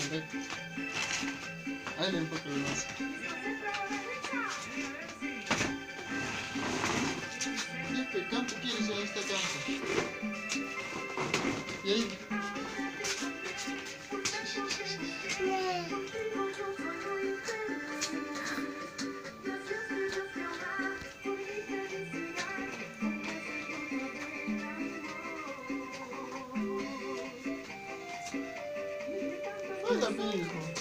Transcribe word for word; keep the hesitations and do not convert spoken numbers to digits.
ver. Ahí le enfoco el más. ¿Qué campo quieres? Ahí está campo. Y ahí. Oiga, mi hijo.